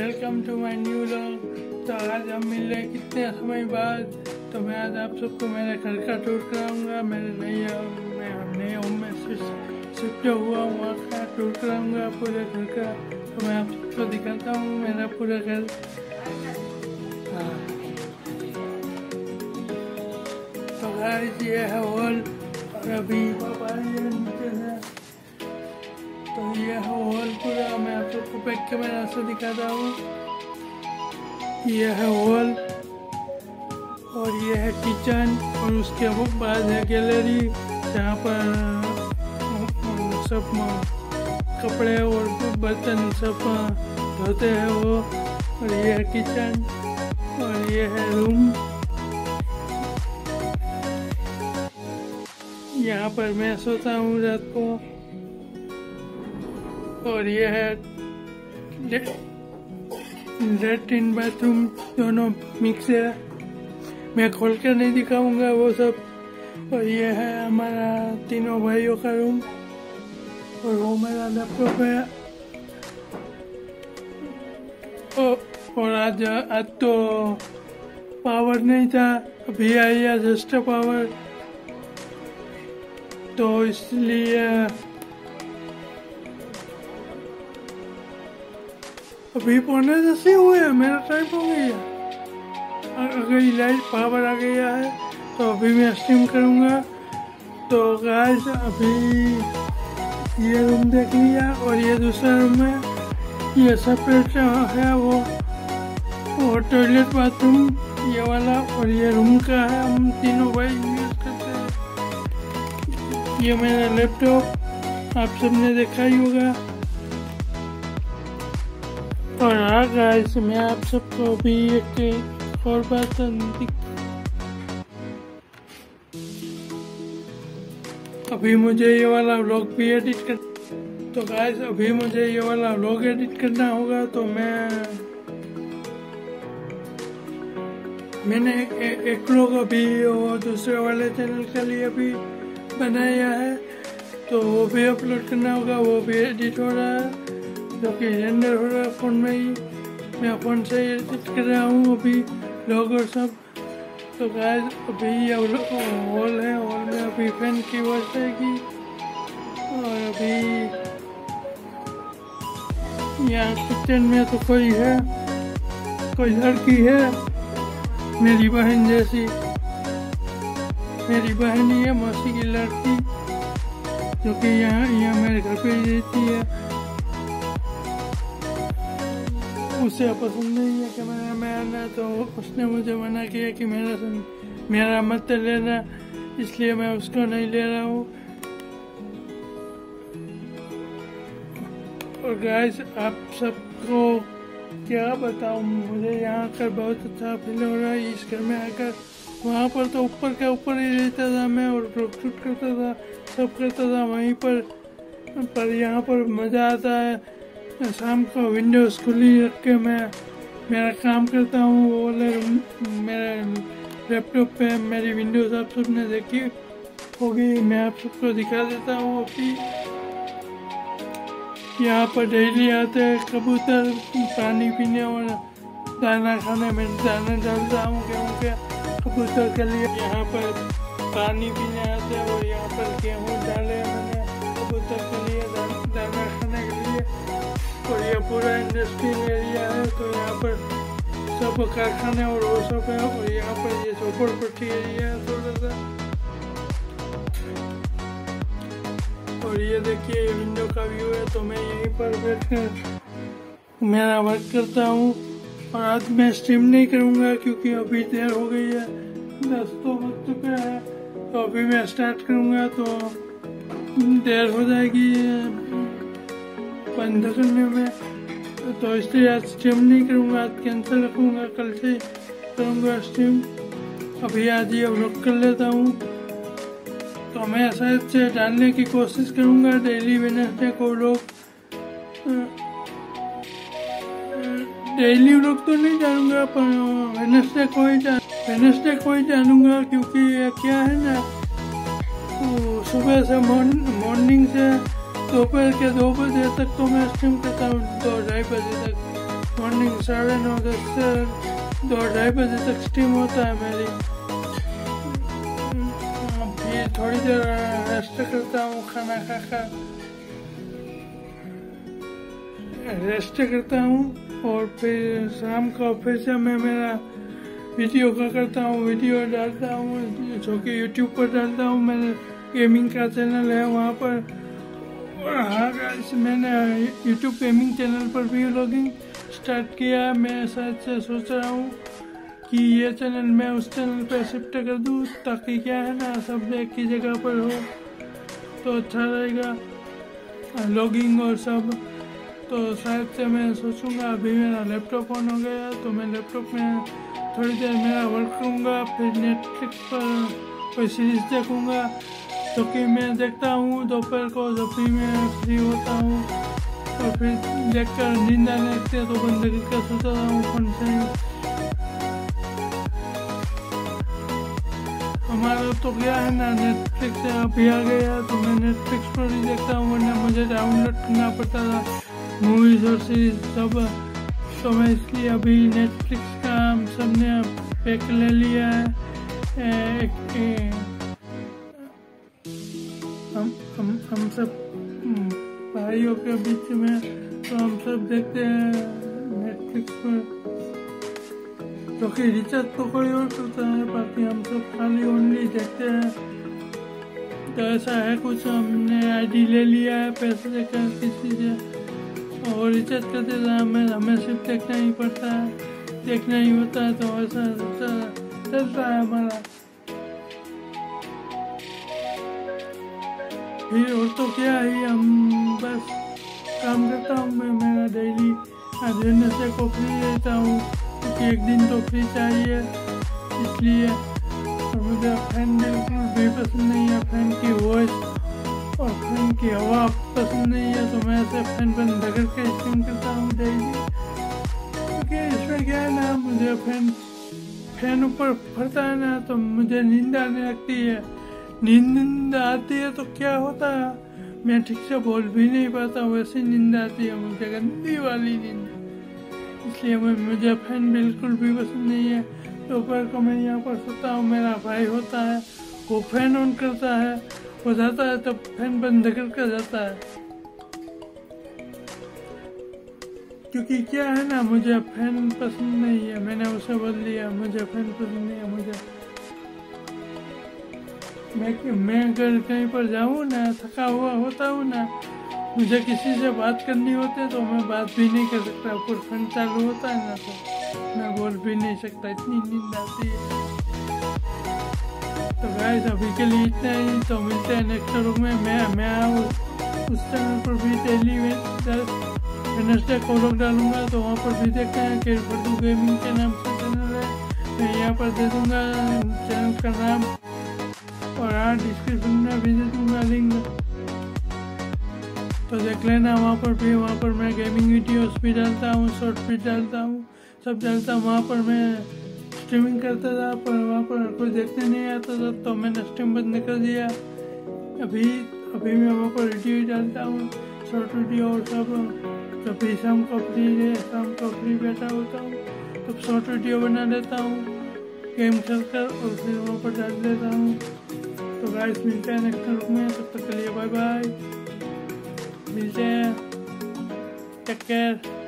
Welcome to my new vlog. तो आज हम मिल रहे कितने समय बाद। तो मैं आज आप सबको मेरे घर का टूर कराऊंगा। मेरे नए होम में शिफ्ट हुआ हूँ, वहाँ का टूर कराऊंगा पूरे घर का। तो मैं आप सबको दिखाता हूँ मेरा पूरा घर। तो गाइस ये है हॉल और अभी पापा नीचे है। तो ये है हॉल पूरा, मैं आप सबको बैक कैमरा से दिखाता हूँ। ये है हॉल और ये है किचन और उसके बाद है गैलरी जहाँ पर सब कपड़े और बर्तन सब धोते हैं वो। और ये है किचन और ये है रूम। यहाँ पर मैं सोता हूँ रात को। और ये है लेट्रिन बाथरूम, दोनों मिक्स है। मैं खोल कर नहीं दिखाऊंगा वो सब। और ये है हमारा तीनों भाइयों का रूम और वो मेरा लैपटॉप है। और आज तो पावर नहीं था, अभी आई है जस्ट पावर, तो इसलिए अभी 9:45 हुए हैं, मेरा टाइम हो गया। अगर लाइट पावर आ गया है तो अभी मैं स्ट्रीम करूँगा। तो गाइस अभी ये रूम देख लिया और ये दूसरा रूम है, ये सेपरेट है वो टॉयलेट बाथरूम ये वाला। और ये रूम का है, हम तीनों भाई यूज करते हैं। ये मेरा लैपटॉप आप सबने देखा ही होगा। और हाँ गाइस, मैं आप सबको भी एक और बात अभी मुझे ये वाला व्लॉग भी एडिट कर। तो गाइस अभी मुझे ये वाला व्लॉग एडिट करना होगा। तो मैंने एक व्लॉग अभी वो दूसरे वाले चैनल के लिए भी बनाया है, तो वो भी अपलोड करना होगा। वो भी एडिट हो रहा है, जो कि रेंडर हो रहा है फ़ोन में ही। मैं फ़ोन से एडिट कर रहा हूँ अभी व्लॉग और सब। तो गाइस अभी ये हॉल है, हॉल में अभी फैन की आवाज़ आएगी। और अभी यहाँ किचन में तो कोई लड़की है मेरी बहन जैसी। मेरी बहन ही है, मौसी की लड़की, जो कि यहाँ मेरे घर पे ही रहती है। उसे पसंद नहीं है कैमरा में आना, तो उसने मुझे मना किया कि मेरा मत लेना, इसलिए मैं उसको नहीं ले रहा हूँ। और गाइस आप सबको क्या बताऊँ, मुझे यहाँ आकर बहुत अच्छा फील हो रहा है इस घर में आकर। वहाँ पर तो ऊपर के ऊपर ही रहता था मैं और ब्लॉग शूट करता था, सब करता था वहीं पर यहाँ पर मज़ा आता है। शाम को विंडोज खुली रख के मैं मेरा काम करता हूँ। वो मेरे लैपटॉप पे मेरी विंडोज आप सबने देखी होगी, मैं आप सबको दिखा देता हूँ। अभी यहाँ पर डेली आते हैं कबूतर पानी पीने और दाना खाने में। दाना डालता हूँ गेहूँ के कबूतर के लिए। यहाँ पर पानी पीने आते हैं और यहाँ पर गेहूँ डाले मैंने कबूतर के लिए, दाना खाने के लिए। और ये पूरा इंडस्ट्रियल एरिया है, तो यहाँ पर सब कारखाने और वो सब है। और यहाँ पर ये झोपड़पट्टी एरिया है थोड़ा सा। और ये देखिए ये विंडो का व्यू है, तो मैं यहीं पर बैठकर मेरा वर्क करता हूँ। और आज मैं स्ट्रीम नहीं करूँगा क्योंकि अभी देर हो गई है, 10 तो बज चुका है। तो अभी मैं स्टार्ट करूँगा तो देर हो जाएगी बंद करने में, तो इसलिए आज स्ट्रीम नहीं करूँगा। आज कैंसिल रखूँगा, कल से करूँगा स्ट्रीम। अभी आज ये व्लॉग कर लेता हूँ। तो मैं शायद से डालने की कोशिश करूँगा डेली वेडनेसडे को व्लॉग। डेली व्लॉग तो नहीं डालूँगा, पर वेडनेसडे को ही डालूँगा। क्योंकि क्या है ना, तो सुबह से मॉर्निंग से दोपहर के 2 बजे तक तो मैं स्ट्रीम करता हूँ, 2-2:30 बजे तक। मॉर्निंग 9:30 से 2-2:30 बजे तक स्ट्रीम होता है मेरी। फिर थोड़ी देर रेस्ट करता हूँ, खाना खाकर रेस्ट करता हूँ और फिर शाम को फिर से मैं मेरा वीडियो का करता हूँ, वीडियो डालता हूँ जो कि यूट्यूब पर डालता हूँ। मेरे गेमिंग का चैनल है वहाँ पर। और हाँ गाइस, मैंने यूट्यूब गेमिंग चैनल पर भी व्लॉगिंग स्टार्ट किया है। मैं शायद से सोच रहा हूँ कि ये चैनल मैं उस चैनल पर शिफ्ट कर दूँ, ताकि क्या है ना, सब एक ही जगह पर हो तो अच्छा रहेगा व्लॉगिंग और सब। तो शायद से मैं सोचूंगा, अभी मेरा लैपटॉप ऑन हो गया तो मैं लैपटॉप में थोड़ी देर मेरा वर्क करूँगा, फिर नेटफ्लिक्स पर कोई सीरीज़ देखूँगा जो कि मैं देखता हूँ दोपहर को जब भी मैं फ्री होता हूँ। और फिर देखकर नींद आने लगती है तो बंद करके सोता हूँ फोन से। हमारा तो क्या है ना, नेटफ्लिक्स अभी आ गया तो मैं नेटफ्लिक्स पर ही देखता हूँ, वरना मुझे डाउनलोड करना पड़ता था मूवीज और सीरीज सब। तो मैं इसलिए अभी नेटफ्लिक्स का हम सब ने पैक ले लिया है। हम सब भाइयों के बीच में, तो हम सब देखते हैं नेटफ्लिक्स पर, जो कि रिचार्ज तो कोई और करता है, बाकी हम सब खाली ओनली देखते हैं। तो ऐसा है कुछ, हमने आईडी ले लिया है पैसे देकर किसी से और रिचार्ज करते हमें सिर्फ देखना ही पड़ता है, देखना ही होता है। तो ऐसा चलता है हमारा। फिर और तो क्या ही, हम बस काम करता हूँ मैं मेरा डेली। आज वेडनेसडे को फ्री रहता हूँ क्योंकि एक दिन तो फ्री चाहिए, इसलिए। और मुझे फैन बिल्कुल भी पसंद नहीं है, फैन की वॉइस और फैन की हवा पसंद नहीं है, तो मैं ऐसे फैन बंद करके स्ट्रीम करता हूँ डेली। क्योंकि इसमें क्या है ना, मुझे फैन ऊपर फटता है ना तो मुझे नींद आने लगती है। नींद आती है तो क्या होता है, मैं ठीक से बोल भी नहीं पाता, वैसी नींद आती है मुझे, गंदी वाली नींद। इसलिए मुझे फैन बिल्कुल भी पसंद नहीं है। दोपहर को मैं यहाँ पर सोता हूँ, मेरा भाई होता है वो फैन ऑन करता है, वो जाता है तब फैन बंद करके जाता है। क्योंकि क्या है ना, मुझे फैन पसंद नहीं है, मैंने उसे बोल दिया मुझे फैन पसंद नहीं है। मैं अगर कहीं पर जाऊँ ना, थका हुआ होता हूँ ना, मुझे किसी से बात करनी होती है तो मैं बात भी नहीं कर सकता। ऊपर फैन चालू होता है ना तो मैं बोल भी नहीं सकता, इतनी नींद आती है। तो गाइस अभी के लिए इतना ही, तो मिलते हैं नेक्स्ट व्लॉग में। मैं उस चैनल पर भी डेली वेडनेसडे को व्लॉग डालूंगा, तो वहाँ पर भी देखते हैं कि फर्दू गेमिंग के नाम से चैनल है। मैं यहाँ पर दे दूँगा चैनल का नाम, और हाँ डिस्क्रिप्शन में भी दे दूँगा लिंक, तो देख लेना वहाँ पर मैं गेमिंग वीडियोस भी डालता हूँ, शॉर्ट भी डालता हूँ, सब डालता हूँ। वहाँ पर मैं स्ट्रीमिंग करता था, पर वहाँ पर कोई देखने नहीं आता था तो मैंने स्ट्रीम बंद कर दिया। अभी मैं वहाँ पर वीडियो ही डालता हूँ, शॉर्ट वीडियो और सब। जब भी शाम को फ्री बैठा होता हूँ तब शॉर्ट वीडियो बना लेता हूँ गेम खेलकर, और फिर वहाँ पर डाल देता हूँ। तो गाइस मिलते हैं नेक्स्ट व्लॉग में, तब तक के लिए बाय बाय, मिलते हैं, टेक केयर।